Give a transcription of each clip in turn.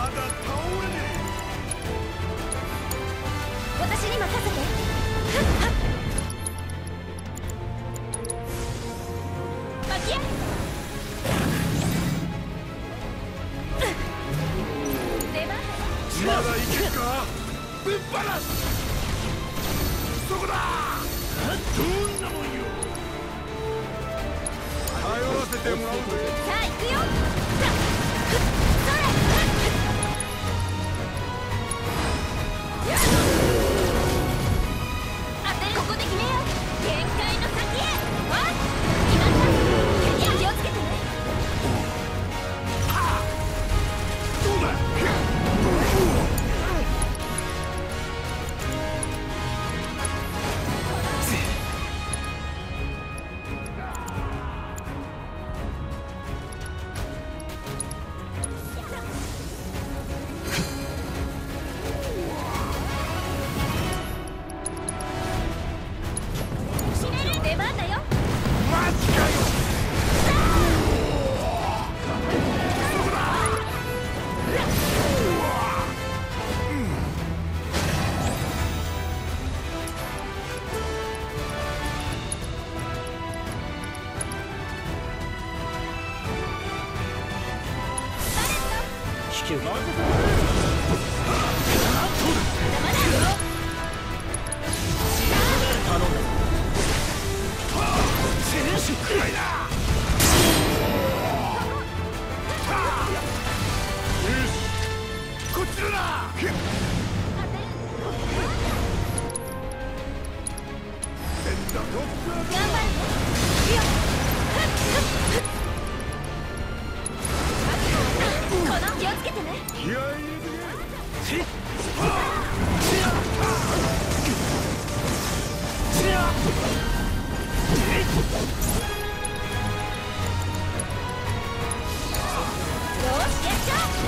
私に任せて。巻き合まだいけるか。ぶっ放す。そこだ。どんなもんよ。頼らせてもらうぜ。 さあ行くよ。当てる。ここで決めよう。限界の先へ。わっ決まった。気をつけてね。 どうだ。 出番だよ。 マジかよ。そこだ。 引き受けた。頼んだ。 くらいだ。よし、こっちだな。 頑張るよ。この気をつけてね。 気合い入れてけ。 よしやっちゃう。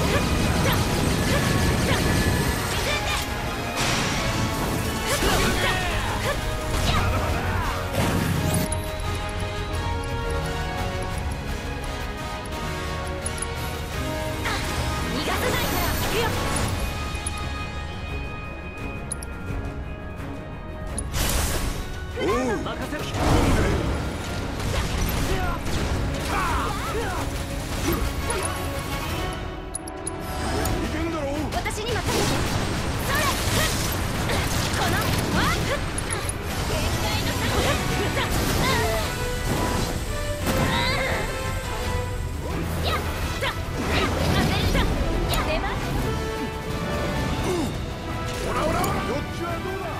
逃がさないから行くよ。 任せる。 いけんだろう。 私に任せて。それこのわっ限界の先へ。やった当てる。や出ます。 オラオラオラ。どっちはどうだ。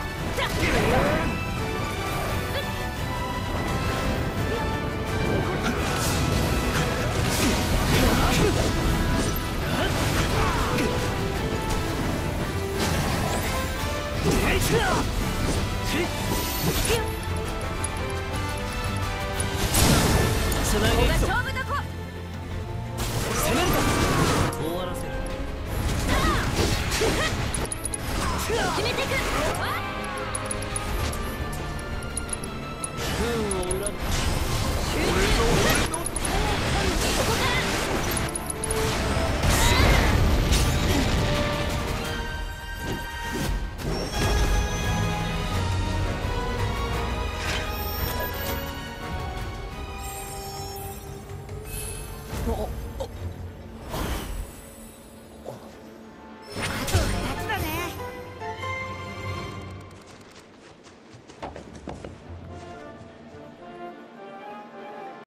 つなここがげいくぞ。 勝負どこ。 攻めるぞ。終わらせる。 決めてく。 不運を恨む。 ここから。 お